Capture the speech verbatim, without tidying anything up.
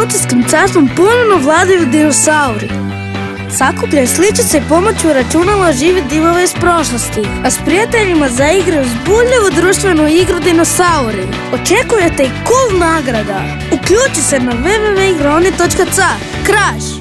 životinjskim carstvom ponovno vladaju dinosauri. Sakupljaj sličice pomoću računala živi divove iz prošlosti, a s prijateljima zaigraju zbuljivu društvenu igru dinosauri. Očekujete i cool nagrada. Uključi se na w w w točka igroni točka c a. Kraš!